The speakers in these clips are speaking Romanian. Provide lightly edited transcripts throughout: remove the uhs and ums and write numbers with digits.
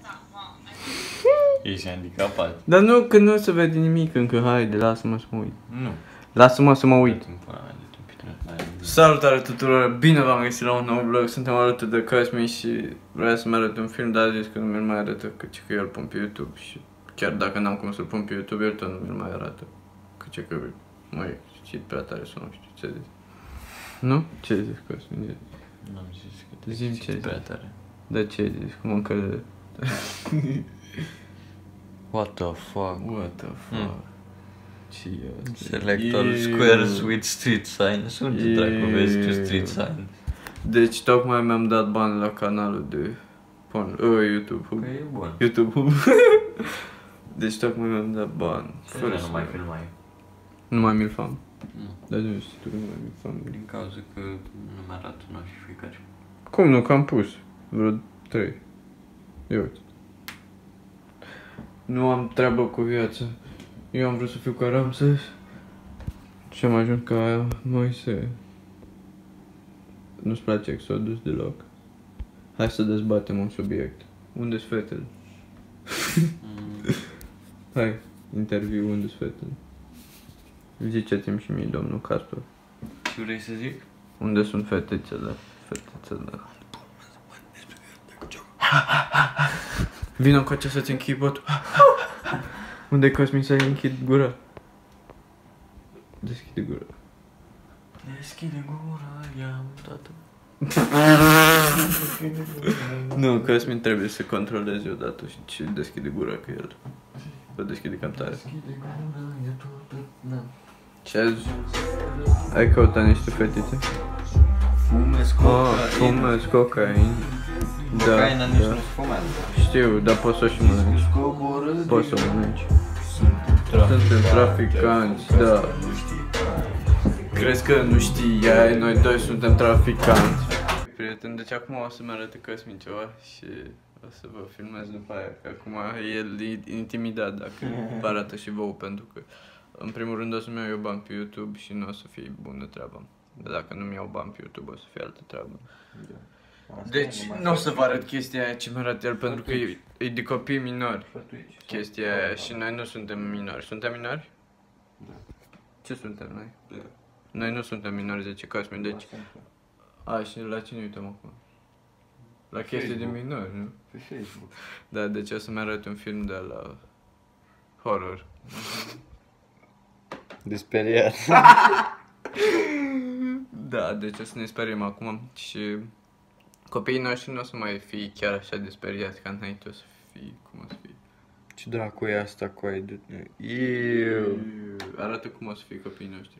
Ești handicapat. Dar nu, că nu se vede nimic încă, haide, lasă-mă să mă uit. Nu. Lasă-mă să mă uit. Salutare tuturor, bine v-am găsit la un nou vlog, suntem alături de Cosmin și vrea să-mi arăt un film, dar a zis că nu mi-l mai arătă, că eu îl pun pe YouTube și chiar dacă n-am cum să-l pun pe YouTube, el tot nu mi-l mai arată. Că măi, știi prea tare sau nu știu ce zici. Nu? Ce zici, Cosmin? N-am zis că te Zi-mi ce prea zici. tare. Da ce zici, cum încă... What the fuck? What the fuck? Ce e asta? Select all squares with street signs. Unde dracu vezi tu street signs? Deci tocmai mi-am dat bani la canalul de YouTube. Că e bun. YouTube. Deci tocmai mi-am dat bani. Fără nu mai filmai. Nu mai mi-l fac. Nu. Dar nu știu, nu mai mi-l fac. Din cauza că nu mi-arată notificări. Cum nu? Că am pus. Vreo 3. Ia uite. Nu am treabă cu viața. Eu am vrut să fiu ca Ramses și am ajuns ca Moise. Nu-ți place Exodus deloc? Hai să dezbatem un subiect. Unde-s fetele? Hai, interviu, unde-s fetele? Ziceți-mi și mie, domnul Casper. Ce vrei să zic? Unde sunt fetițele? Fetițele. Vino cu aceea să-ți închid botul. Unde-i Cosmin să-i închid gura? Deschide gura. Deschide gura, i-am tată. Nu, Cosmin trebuie să controleze odată și deschide gura, că el o deschide cam tare. Deschide gura, e tot, da. Ce azi? Ai căutat niște fetițe? Fumezi cocaină. Fumezi cocaină. Cocaina nici nu se fumează. Știu, dar poți să o și mănânci. Poți să o mănânci. Suntem traficanți, da. Crezi că nu știai, noi doi suntem traficanți. Prieten, deci acum o să-mi arăte Cosmin ceva și o să vă filmez după aia, că acum el e intimidat dacă vă arată și vouă, pentru că în primul rând o să-mi iau eu bani pe YouTube și nu o să fie bună treaba. Dar dacă nu-mi iau bani pe YouTube o să fie altă treabă. Deci nu o să vă arăt chestia aia ce mi arată el, pentru că e de copii minori chestia aia și noi nu suntem minori. Suntem minori? Da. Ce suntem noi? Da. Noi nu suntem minori, zice Cosmin, deci... A, și la cine uităm acum? La chestii de minori, nu? Pe Facebook. Da, deci o să-mi arăt un film de la horror. De speriat. Da, deci o să ne speriem acum și copiii noștri nu o să mai fie chiar așa de speriați ca înainte, o să fie cum o să fie. Ce dracu e asta cu ai de... Iu. Arată cum o să fie copiii noștri.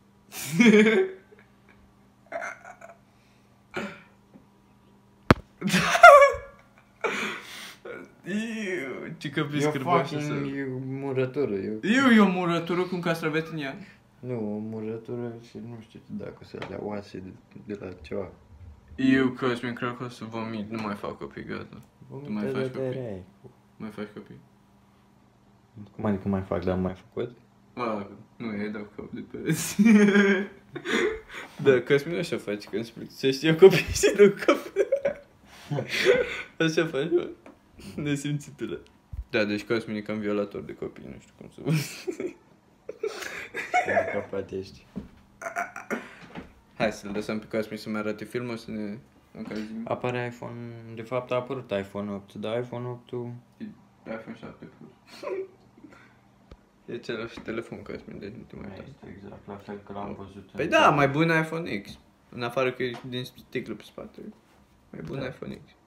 Iu, ce copii scârboși să... E murătură, E o murătură cu un castravete în ea. Nu, o murătură și nu știu dacă să alea oase de la ceva. Eu, Cosmin, cred că o să vomit, nu mai fac copii, gata. Tu mai faci copii? Mai faci copii? Cum adică mai fac, dar am mai făcut? Nu, ei dau cop de pereți. Da, Cosmin așa face când spui, să știe copii și dau cop. Așa faci, bă. Nesimțitule. Da, deci Cosmin e cam violator de copii, nu știu cum să văd. Capat ești. Hai să-l lăsăm pe Cosmin să-mi arate filmul, să ne încălzim. Apare iPhone, de fapt a apărut iPhone 8, dar iPhone 8-ul... iPhone 7 Plus. E același telefon, Cosmin, deci nu te mai uita. Este exact, la fel că l-am văzut. Păi da, mai bun iPhone X. În afară că e din sticlă pe spate. Mai bun iPhone X.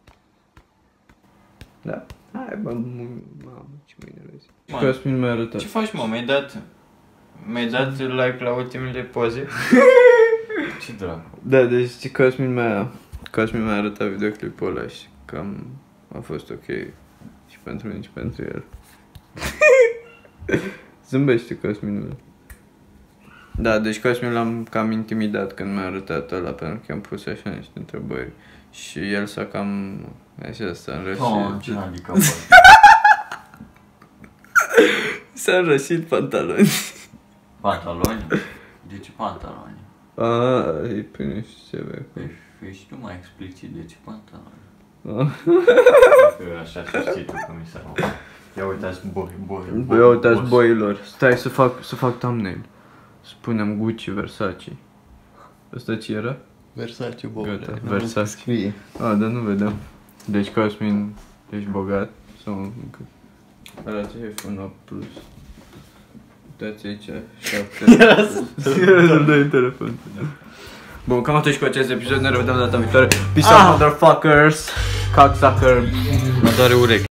Da? Hai, bă, mamă, ce mă enervezi. Cosmin mi-a arătat. Ce faci, mă? Mi-ai dat like la ultimele poze? Ce dracu? Da, deci Cosmin mi-a arătat videoclipul ăla și cam a fost ok. Și pentru mine și pentru el. Zâmbește Cosminul. Da, deci Cosmin l-am cam intimidat când mi-a arătat ăla, pentru că i-am pus așa niște întrebări. Și el s-a cam... așa, s-a înrășit. Oh, ce handicapat. S-a înrășit pantaloni. Pantaloni? De ce pantaloni? E până și ceva. Păi și tu mai explicit de ce pantaloni. Așa știi tu cum e să... Ia uitați boi. Ia uitați boilor. Stai să fac thumbnail. Spunem Gucci, Versace. Asta ce era? Versace, bogule. Gata, Versace. Scrie. Dar nu vedem. Deci Cosmin, ești bogat? Sau încă? Arată iPhone 8 Plus. Uitați aici, 7. Era să-l dai în telefon. Bun, cam atât și cu acest episod, ne revedem data viitoare. Peace out, motherfuckers! Cocksucker! Mă doare urechi.